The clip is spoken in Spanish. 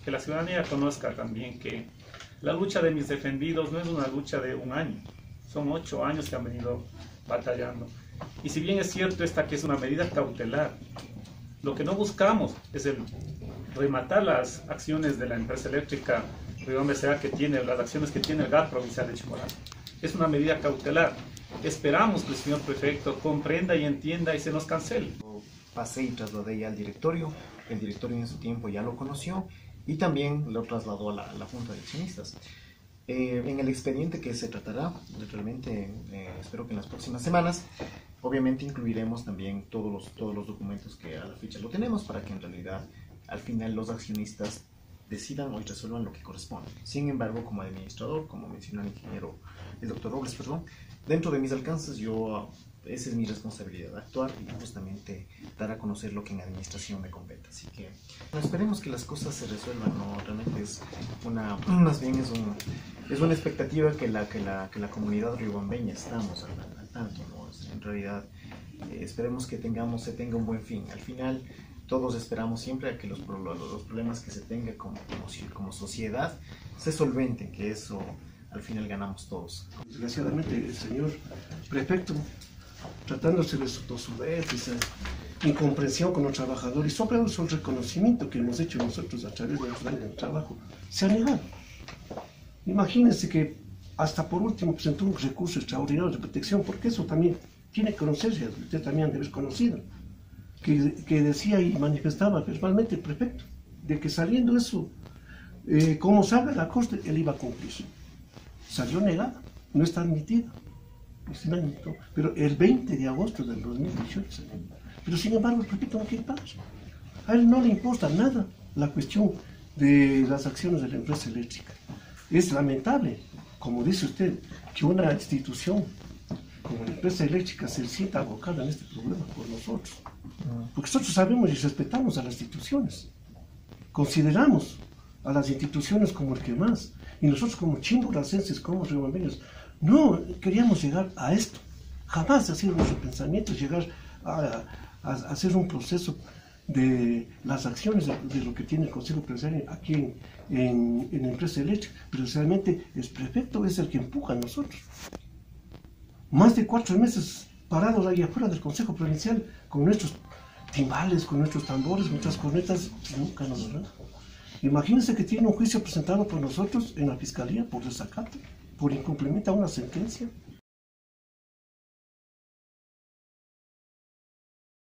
que la ciudadanía conozca también que la lucha de mis defendidos no es una lucha de un año, son 8 años que han venido batallando. Y si bien es cierto esta que es una medida cautelar, lo que no buscamos es el rematar las acciones de la empresa eléctrica Riobamba S.A. que tiene, las acciones que tiene el GAT provincial de Chimborazo. Es una medida cautelar. Esperamos que el señor prefecto comprenda y entienda y se nos cancele. Pasé y trasladé ya al directorio, el directorio en su tiempo ya lo conoció y también lo trasladó a la Junta de Accionistas. En el expediente que se tratará, realmente espero que en las próximas semanas, obviamente incluiremos también todos los documentos que a la fecha lo tenemos para que en realidad al final los accionistas decidan o resuelvan lo que corresponde. Sin embargo, como administrador, como mencionó el ingeniero, el doctor Robles, perdón, dentro de mis alcances esa es mi responsabilidad, actuar y justamente dar a conocer lo que en administración me compete. Así que esperemos que las cosas se resuelvan, ¿no? Realmente más bien es una expectativa que la comunidad riobambeña estamos al tanto, ¿no? En realidad esperemos que se tenga un buen fin. Al final todos esperamos siempre a que los problemas que se tenga como sociedad se solventen, que eso al final ganamos todos. Desgraciadamente el señor prefecto, tratándose de su tosudez, esa incomprensión con los trabajadores y sobre todo el reconocimiento que hemos hecho nosotros a través de nuestro año de trabajo, se ha negado. Imagínense que hasta por último presentó un recurso extraordinario de protección, porque eso también tiene que conocerse, usted también debe haber conocido, que decía y manifestaba verbalmente el prefecto, de que saliendo eso, como salga la corte, él iba a cumplir. Salió negada, no está admitida. Pero el 20 de agosto del 2018, pero sin embargo el prefecto no quiere pagar. A él no le importa nada la cuestión de las acciones de la empresa eléctrica. Es lamentable, como dice usted, que una institución como la empresa eléctrica se sienta abocada en este problema por nosotros. Porque nosotros sabemos y respetamos a las instituciones. Consideramos a las instituciones como el que más. Y nosotros como chimboracenses, como riobambeños, no queríamos llegar a esto. Jamás ha sido nuestro pensamiento llegar a hacer un proceso de las acciones de lo que tiene el Consejo Empresarial aquí en la empresa eléctrica. Pero realmente el prefecto es el que empuja a nosotros. Más de 4 meses parados ahí afuera del Consejo Provincial con nuestros timbales, con nuestros tambores, nuestras cornetas, y nunca nos lo dan. Imagínense que tiene un juicio presentado por nosotros en la Fiscalía por desacato, por incumplimiento a una sentencia.